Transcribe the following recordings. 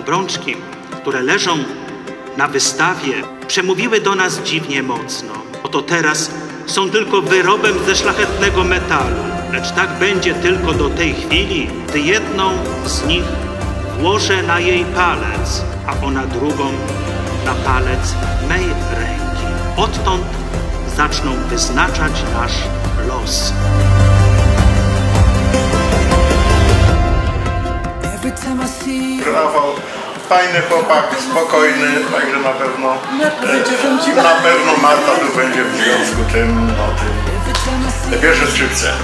Obrączki, które leżą na wystawie, przemówiły do nas dziwnie mocno. Oto teraz są tylko wyrobem ze szlachetnego metalu, lecz tak będzie tylko do tej chwili, gdy jedną z nich włożę na jej palec, a ona drugą na palec mej ręki. Odtąd zaczną wyznaczać nasz los. Rafał, fajny chłopak, spokojny, także na pewno Marta tu będzie w związku tym, te pierwsze skrzypce.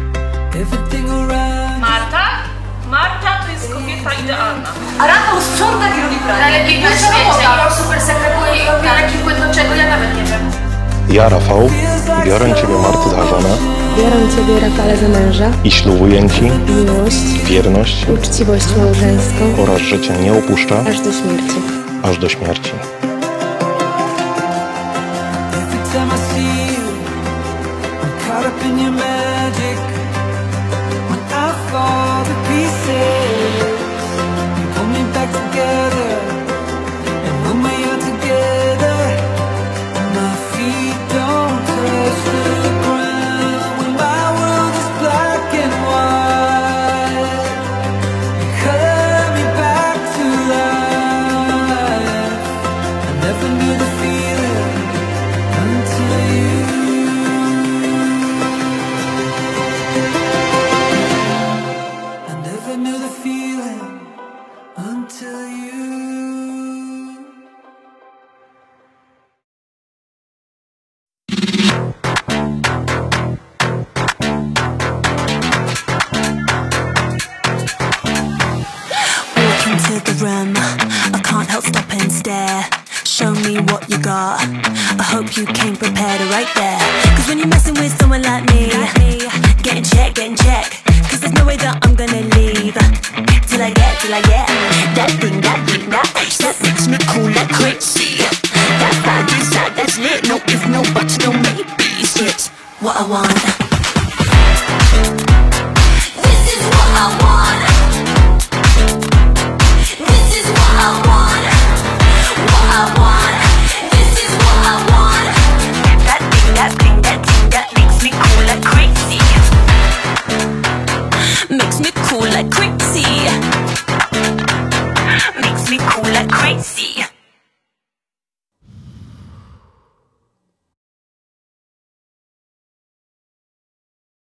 Marta? Marta to jest kobieta idealna. A Rafał sprząta i robi pranie. Najlepiej na świecie, on super sekretuje i robi taki płyn do czego, ja nawet nie wiem. Ja, Rafał, biorę Ciebie, Marty, za żonę. Biorę Ciebie, Rafale, za męża. I ślubuję Ci Miłość, wierność, uczciwość małżeńską oraz że Cię nie opuszczę aż do śmierci. aż do śmierci. I can't help stop and stare. Show me what you got. I hope you came prepared right there. Cause when you're messing with someone like me, getting check. Cause there's no way that I'm gonna leave till I get that thing, that ice that makes me cool like crazy. That fire inside, that's lit. No if, no buts, no maybes. It's what I want.